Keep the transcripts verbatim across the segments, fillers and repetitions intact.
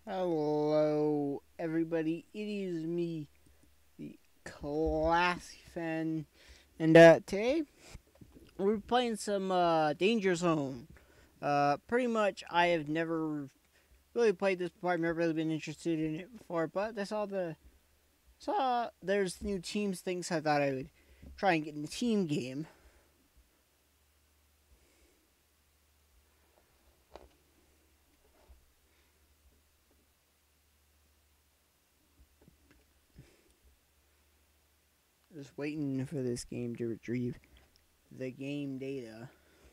Hello, everybody. It is me, the classyfenn, and uh, today we're playing some uh, Danger Zone. Uh, pretty much, I have never really played this before. I've never really been interested in it before, but I saw the saw there's new teams things. I thought I would try and get in the team game. Just waiting for this game to retrieve the game data.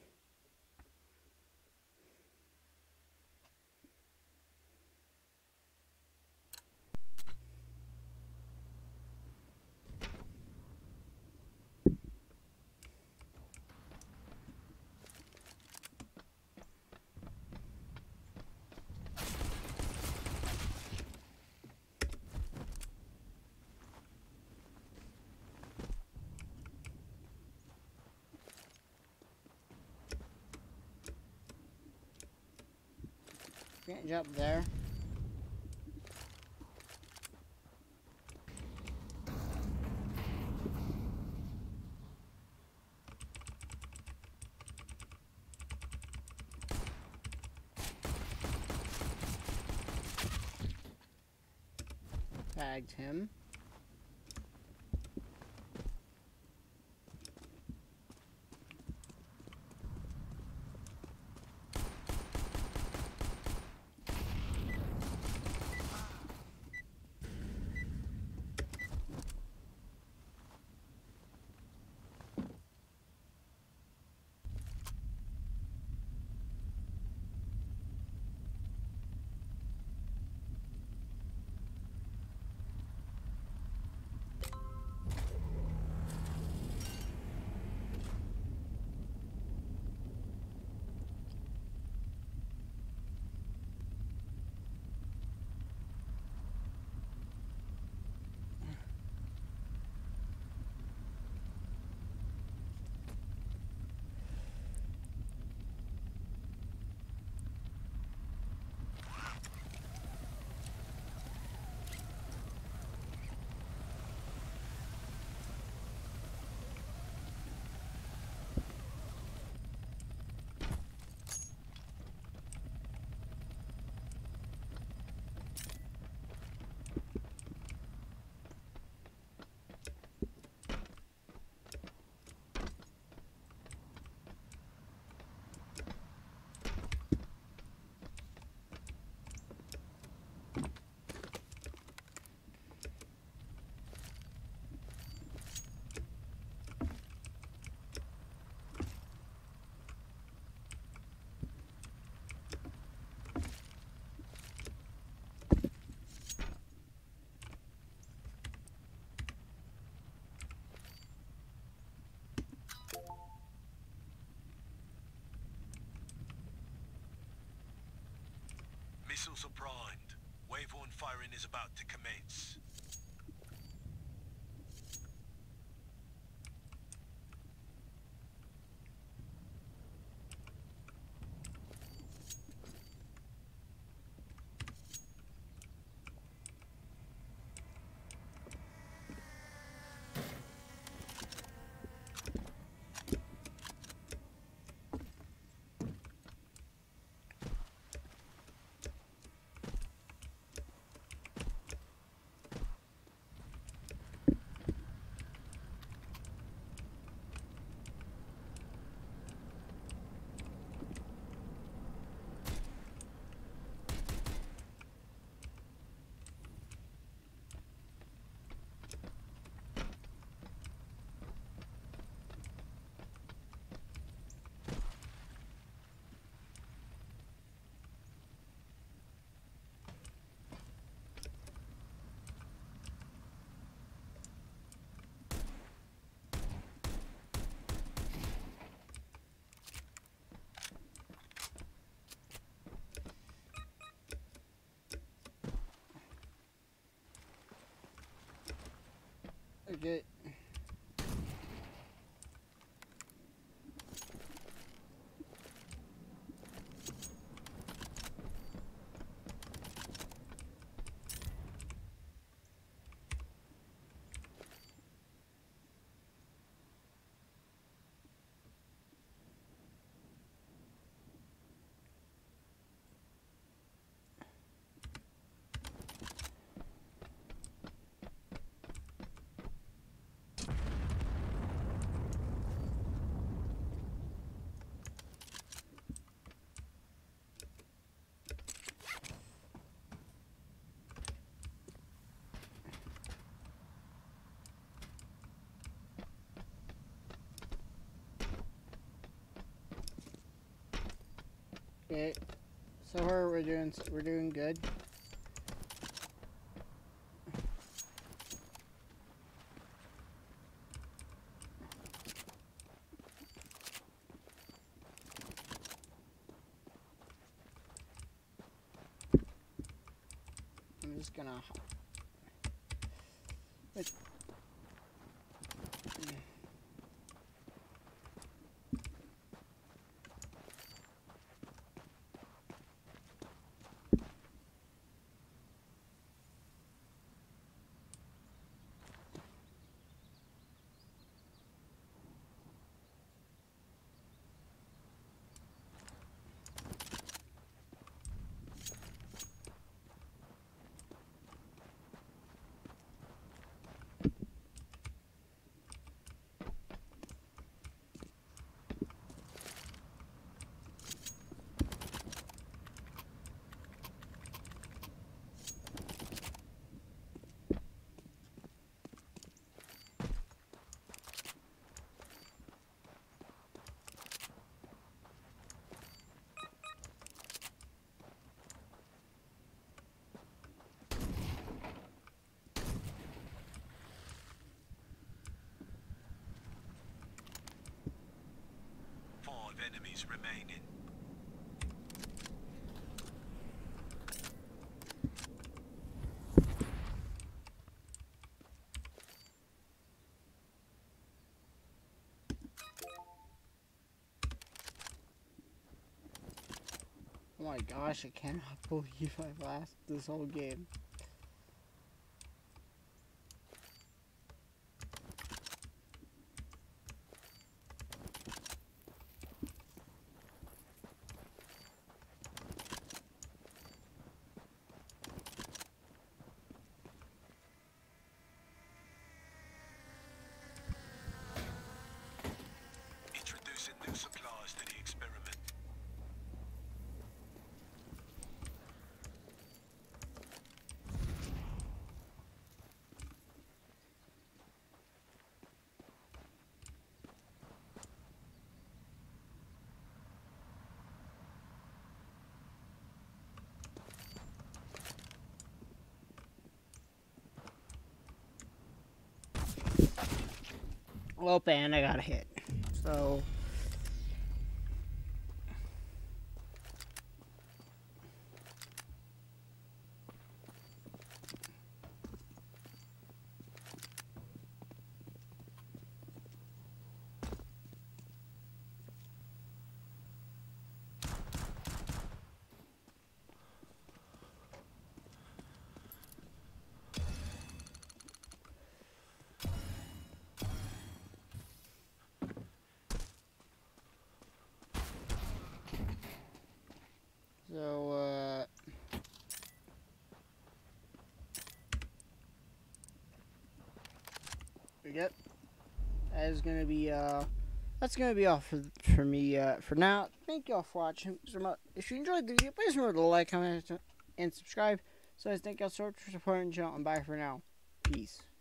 Can't jump there. Tagged him. Missiles are primed. Wave one firing is about to commence. Okay. Okay. So far we're doing we're doing good. I'm just gonna. Wait. Five enemies remaining. Oh my gosh, I cannot believe I've lasted this whole game. Introducing new supplies to the experiment. Well, and I got a hit. So. So, uh. Yep. That is gonna be, uh. That's gonna be all for for me uh, for now. Thank y'all for watching. If you enjoyed the video, please remember to like, comment, and subscribe. So, I thank y'all so much for supporting the channel, and bye for now. Peace.